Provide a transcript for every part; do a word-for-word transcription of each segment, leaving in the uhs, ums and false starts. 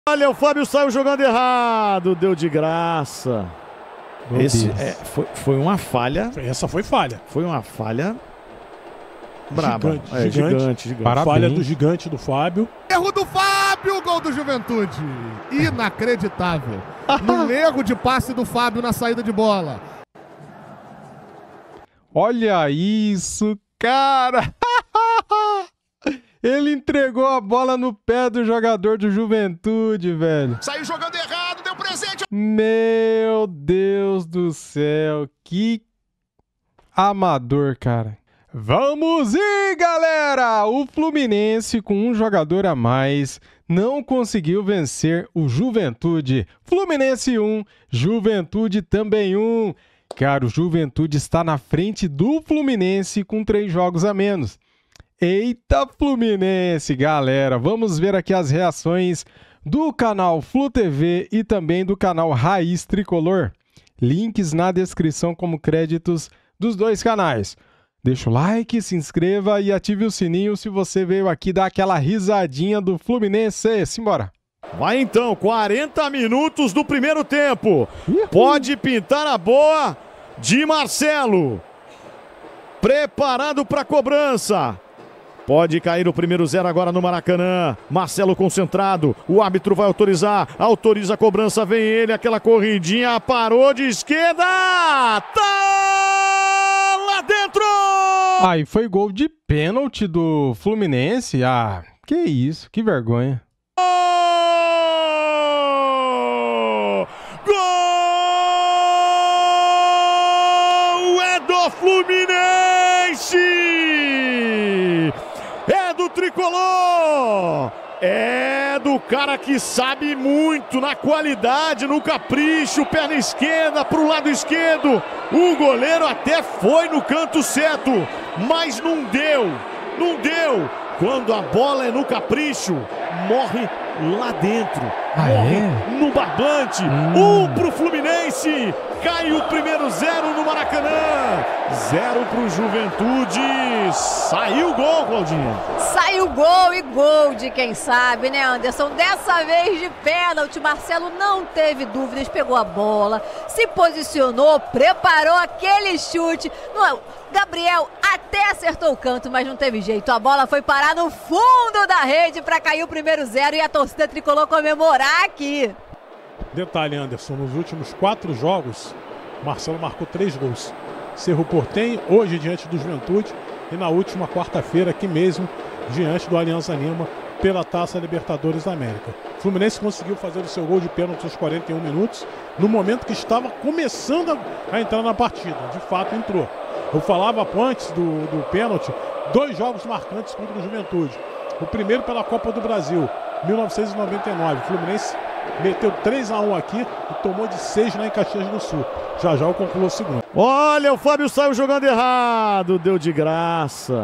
Olha, o Fábio saiu jogando errado, deu de graça. Esse é, foi, foi uma falha. Essa foi falha. Foi uma falha braba. Gigante, é, gigante. gigante, gigante. Parabéns. Falha do gigante do Fábio. Erro do Fábio, gol do Juventude. Inacreditável. No erro de passe do Fábio na saída de bola. Olha isso, cara! Ele entregou a bola no pé do jogador do Juventude, velho. Saiu jogando errado, deu presente. Meu Deus do céu, que amador, cara. Vamos ir, galera! O Fluminense, com um jogador a mais, não conseguiu vencer o Juventude. Fluminense um, Juventude também um. Cara, o Juventude está na frente do Fluminense com três jogos a menos. Eita Fluminense, galera! Vamos ver aqui as reações do canal Flu T V e também do canal Raiz Tricolor. Links na descrição como créditos dos dois canais. Deixa o like, se inscreva e ative o sininho se você veio aqui dar aquela risadinha do Fluminense. Simbora! Vai então, quarenta minutos do primeiro tempo. Pode pintar a boa de Marcelo. Preparado para a cobrança. Pode cair o primeiro zero agora no Maracanã. Marcelo concentrado. O árbitro vai autorizar. Autoriza a cobrança. Vem ele. Aquela corridinha. Parou de esquerda. Tá lá dentro. Ah, e foi gol de pênalti do Fluminense. Ah, que isso. Que vergonha. Gol é do Fluminense! É do Tricolor! É do cara que sabe muito na qualidade, no capricho, perna esquerda pro lado esquerdo. O goleiro até foi no canto certo, mas não deu, não deu. Quando a bola é no capricho, morre lá dentro. Ah, morre é? no barbante. Hum. Um pro Fluminense. Cai o primeiro zero no Maracanã. Zero pro Juventude. Saiu o gol, Claudinha. Saiu gol e gol de quem sabe, né, Anderson? Dessa vez de pênalti. Marcelo não teve dúvidas, pegou a bola, se posicionou, preparou aquele chute. Não, Gabriel até acertou o canto, mas não teve jeito. A bola foi parar no fundo da rede para cair o primeiro zero e a torcida tricolor comemorar aqui. Detalhe, Anderson, nos últimos quatro jogos, Marcelo marcou três gols. Cerro Porteño, hoje diante do Juventude, e na última quarta-feira, aqui mesmo, diante do Alianza Lima, pela Taça Libertadores da América. O Fluminense conseguiu fazer o seu gol de pênalti aos quarenta e um minutos, no momento que estava começando a, a entrar na partida. De fato, entrou. Eu falava antes do, do pênalti, dois jogos marcantes contra o Juventude. O primeiro pela Copa do Brasil, mil novecentos e noventa e nove. O Fluminense meteu três a um aqui e tomou de seis lá em Caxias do Sul. Já já eu concluo o segundo. Olha, o Fábio saiu jogando errado. Deu de graça.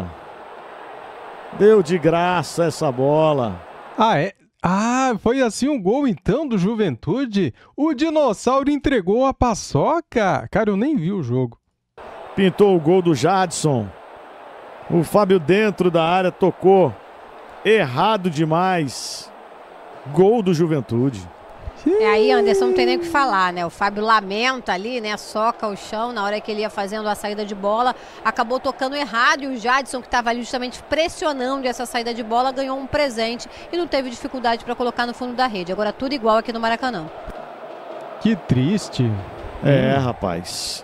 Deu de graça essa bola. Ah, é? Ah, foi assim um gol então do Juventude? O dinossauro entregou a paçoca? Cara, eu nem vi o jogo. Pintou o gol do Jadson. O Fábio dentro da área tocou. Errado demais. Gol do Juventude. É, aí, Anderson, não tem nem o que falar, né? O Fábio lamenta ali, né? Soca o chão na hora que ele ia fazendo a saída de bola. Acabou tocando errado e o Jadson, que estava ali justamente pressionando essa saída de bola, ganhou um presente e não teve dificuldade para colocar no fundo da rede. Agora tudo igual aqui no Maracanã. Que triste. É, hum. rapaz.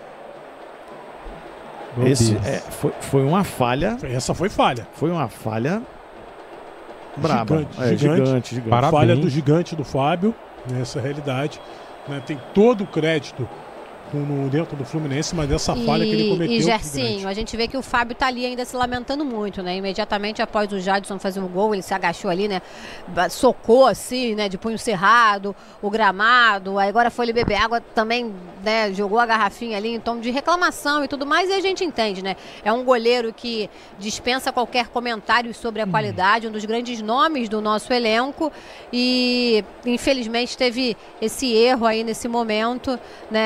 Meu Esse Deus. é, foi, foi uma falha. Essa foi falha. Foi uma falha braba. Gigante, É, gigante. gigante, gigante. Parabéns. Falha do gigante do Fábio, nessa realidade. Né? Tem todo o crédito no, dentro do Fluminense, mas dessa E, falha que ele cometeu. e Gersinho, a gente vê que o Fábio tá ali ainda se lamentando muito, né? Imediatamente após o Jadson fazer um gol, ele se agachou ali, né? Socou assim, né? De punho cerrado, o gramado. Aí agora foi ele beber água também, né? Jogou a garrafinha ali em tom de reclamação e tudo mais. E a gente entende, né? É um goleiro que dispensa qualquer comentário sobre a hum. qualidade, um dos grandes nomes do nosso elenco. E infelizmente teve esse erro aí nesse momento, né? Mas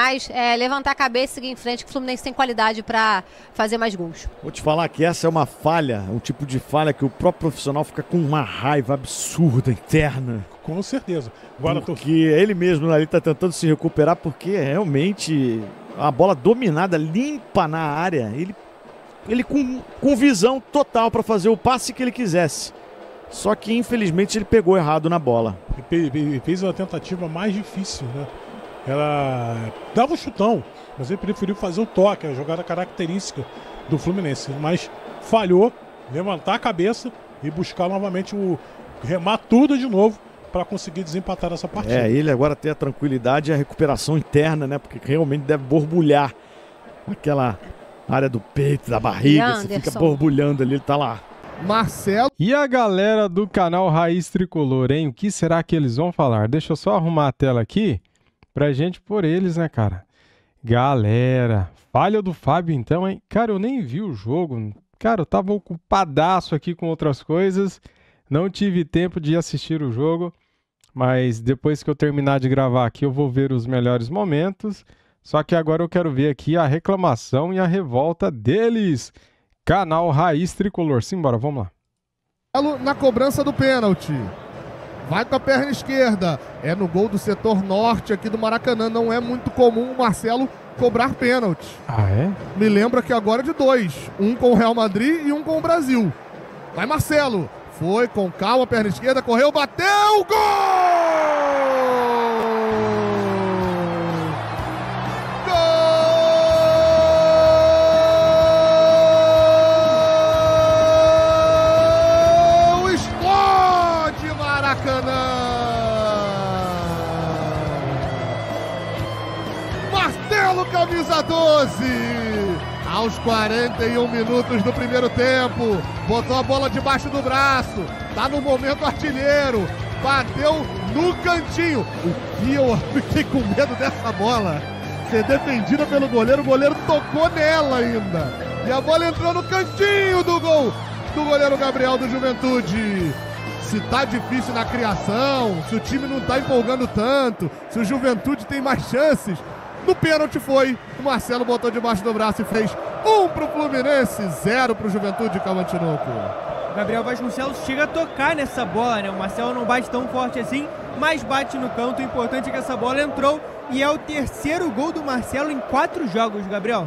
atrás, é, levantar a cabeça e seguir em frente, que o Fluminense tem qualidade para fazer mais gols. Vou te falar que essa é uma falha, um tipo de falha que o próprio profissional fica com uma raiva absurda, interna. Com certeza. Agora porque tô... ele mesmo ali tá tentando se recuperar, porque realmente a bola dominada, limpa na área, ele, ele com, com visão total para fazer o passe que ele quisesse. Só que infelizmente ele pegou errado na bola. Ele fez a tentativa mais difícil, né? Ela dava um chutão, mas ele preferiu fazer o toque, a jogada característica do Fluminense. Mas falhou, levantar a cabeça e buscar novamente o remar tudo de novo para conseguir desempatar essa partida. É, ele agora tem a tranquilidade e a recuperação interna, né? Porque realmente deve borbulhar aquela área do peito, da barriga, você fica borbulhando ali, ele tá lá. Marcelo. E a galera do canal Raiz Tricolor, hein? O que será que eles vão falar? Deixa eu só arrumar a tela aqui pra gente pôr eles, né, cara? Galera, falha do Fábio então, hein? Cara, eu nem vi o jogo. Cara, eu tava ocupadaço aqui com outras coisas. Não tive tempo de assistir o jogo. Mas depois que eu terminar de gravar aqui, eu vou ver os melhores momentos. Só que agora eu quero ver aqui a reclamação e a revolta deles. Canal Raiz Tricolor. Simbora, vamos lá. Na cobrança do pênalti. Vai com a perna esquerda. É no gol do setor norte aqui do Maracanã. Não é muito comum o Marcelo cobrar pênalti. Ah, é? Me lembra que agora é de dois. Um com o Real Madrid e um com o Brasil. Vai Marcelo. Foi com calma, perna esquerda, correu, bateu, gol! Gol! Explode Maracanã! Marcelo, camisa doze! Aos quarenta e um minutos do primeiro tempo, botou a bola debaixo do braço, tá no momento artilheiro, bateu no cantinho. O que eu fiquei com medo dessa bola ser defendida pelo goleiro, o goleiro tocou nela ainda. E a bola entrou no cantinho do gol do goleiro Gabriel do Juventude. Se tá difícil na criação, se o time não tá empolgando tanto, se o Juventude tem mais chances, no pênalti foi, o Marcelo botou debaixo do braço e fez um pro Fluminense, zero pro Juventude, Calvantinoco. O Gabriel Vasconcelos chega a tocar nessa bola, né? O Marcelo não bate tão forte assim, mas bate no canto. O importante é que essa bola entrou e é o terceiro gol do Marcelo em quatro jogos, Gabriel.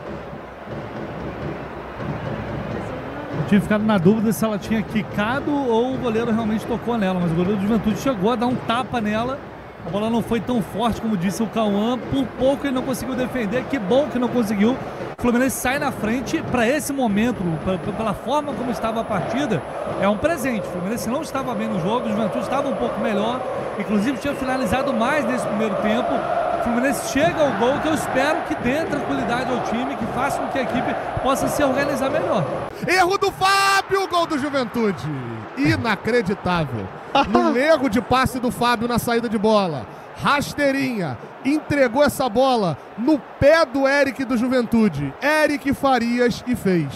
Eu tinha ficado na dúvida se ela tinha quicado ou o goleiro realmente tocou nela, mas o goleiro do Juventude chegou a dar um tapa nela. A bola não foi tão forte como disse o Cauã, por pouco ele não conseguiu defender, que bom que não conseguiu. O Fluminense sai na frente para esse momento, pra, pela forma como estava a partida, é um presente. O Fluminense não estava bem no jogo, o Juventude estava um pouco melhor, inclusive tinha finalizado mais nesse primeiro tempo. O Fluminense chega ao gol que eu espero que dê tranquilidade ao time, que faça com que a equipe possa se organizar melhor. Erro do Fábio, gol do Juventude. Inacreditável. No erro de passe do Fábio na saída de bola. Rasteirinha, entregou essa bola no pé do Eric do Juventude. Eric Farias e fez.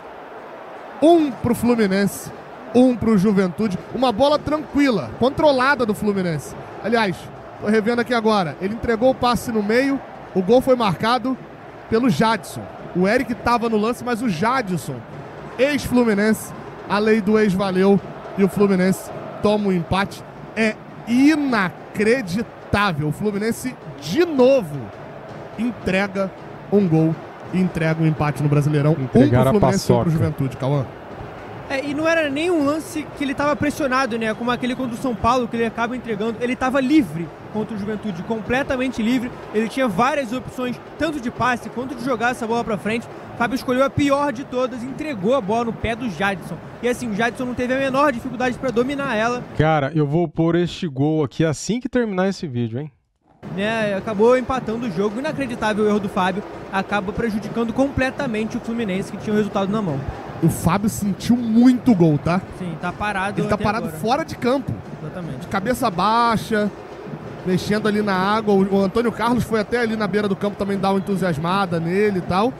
Um pro Fluminense, um pro Juventude. Uma bola tranquila, controlada do Fluminense. Aliás, tô revendo aqui agora. Ele entregou o passe no meio, o gol foi marcado pelo Jadson. O Eric tava no lance, mas o Jadson, ex-Fluminense, a lei do ex valeu e o Fluminense toma um empate. É inacreditável. O Fluminense, de novo, entrega um gol e entrega um empate no Brasileirão. Entregaram um pro Fluminense e um a pro Juventude, Cauã. É, e não era nem um lance que ele estava pressionado, né? Como aquele contra o São Paulo, que ele acaba entregando. Ele estava livre contra o Juventude, completamente livre. Ele tinha várias opções, tanto de passe quanto de jogar essa bola para frente. Fábio escolheu a pior de todas, entregou a bola no pé do Jadson. E assim, o Jadson não teve a menor dificuldade para dominar ela. Cara, eu vou pôr este gol aqui assim que terminar esse vídeo, hein? Né, acabou empatando o jogo. Inacreditável o erro do Fábio. Acaba prejudicando completamente o Fluminense, que tinha o resultado na mão. O Fábio sentiu muito gol, tá? Sim, tá parado. Ele tá até parado agora. fora de campo. Exatamente. De cabeça baixa, mexendo ali na água. O Antônio Carlos foi até ali na beira do campo também dar uma entusiasmada nele e tal.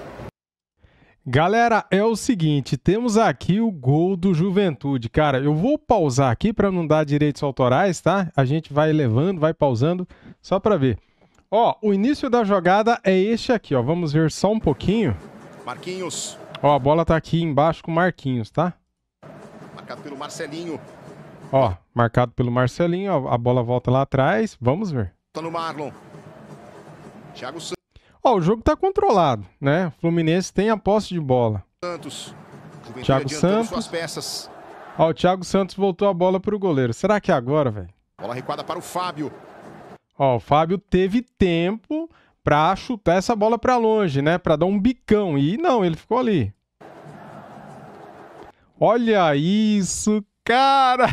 Galera, é o seguinte, temos aqui o gol do Juventude. Cara, eu vou pausar aqui para não dar direitos autorais, tá? A gente vai levando, vai pausando, só para ver. Ó, o início da jogada é este aqui, ó. Vamos ver só um pouquinho. Marquinhos. Ó, a bola tá aqui embaixo com o Marquinhos, tá? Marcado pelo Marcelinho. Ó, marcado pelo Marcelinho, ó, a bola volta lá atrás. Vamos ver. Tá no Marlon. Thiago Ó, o jogo tá controlado, né? O Fluminense tem a posse de bola. Santos. Juventude Thiago adiantando Santos. suas peças. Ó, o Thiago Santos voltou a bola pro goleiro. Será que é agora, velho? Bola recuada para o Fábio. Ó, o Fábio teve tempo pra chutar essa bola pra longe, né? Pra dar um bicão. E não, ele ficou ali. Olha isso, cara!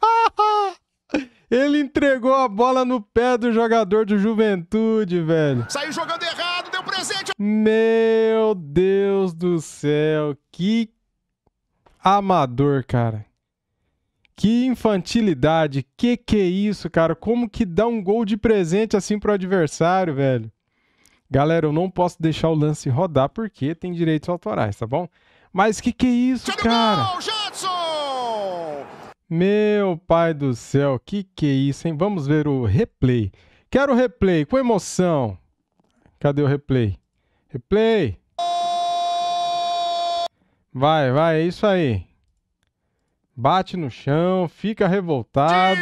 Ele entregou a bola no pé do jogador do Juventude, velho. Saiu jogando errado, deu presente. Meu Deus do céu, que amador, cara. Que infantilidade, que que é isso, cara? Como que dá um gol de presente assim pro adversário, velho? Galera, eu não posso deixar o lance rodar porque tem direitos autorais, tá bom? Mas que que é isso, cara? Gol, Jadson! Meu pai do céu, que que é isso, hein? Vamos ver o replay. Quero o replay, com emoção. Cadê o replay? Replay. Vai, vai, é isso aí. Bate no chão, fica revoltado.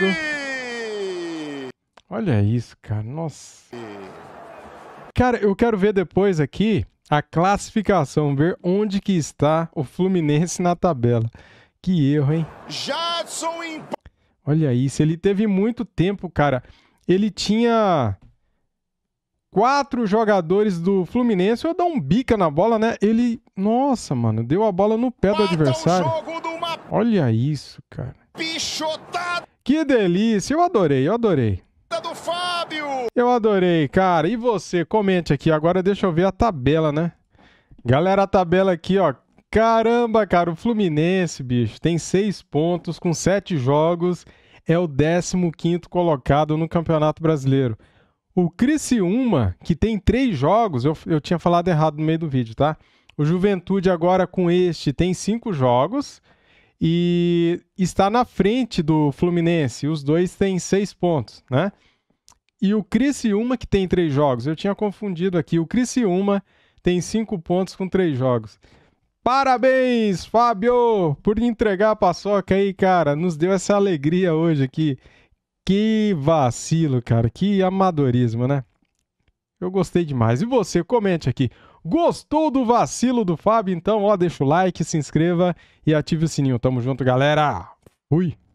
Olha isso, cara, nossa. Cara, eu quero ver depois aqui a classificação, ver onde que está o Fluminense na tabela. Que erro, hein? Jadson em... Olha isso, ele teve muito tempo, cara. Ele tinha quatro jogadores do Fluminense. Eu dar um bica na bola, né? Ele, nossa, mano, deu a bola no pé do adversário. Olha isso, cara. Pichotada Que delícia, eu adorei, eu adorei. do Fábio. Eu adorei, cara. E você? Comente aqui. Agora deixa eu ver a tabela, né? Galera, a tabela aqui, ó. Caramba, cara, o Fluminense, bicho, tem seis pontos com sete jogos. É o décimo quinto colocado no Campeonato Brasileiro. O Criciúma, que tem três jogos, eu, eu tinha falado errado no meio do vídeo, tá? O Juventude agora com este tem cinco jogos e está na frente do Fluminense. Os dois têm seis pontos, né? E o Criciúma, que tem três jogos, eu tinha confundido aqui. O Criciúma tem cinco pontos com três jogos. Parabéns, Fábio, por entregar a paçoca aí, cara. Nos deu essa alegria hoje aqui. Que vacilo, cara. Que amadorismo, né? Eu gostei demais. E você, comente aqui. Gostou do vacilo do Fábio? Então, ó, deixa o like, se inscreva e ative o sininho. Tamo junto, galera. Fui.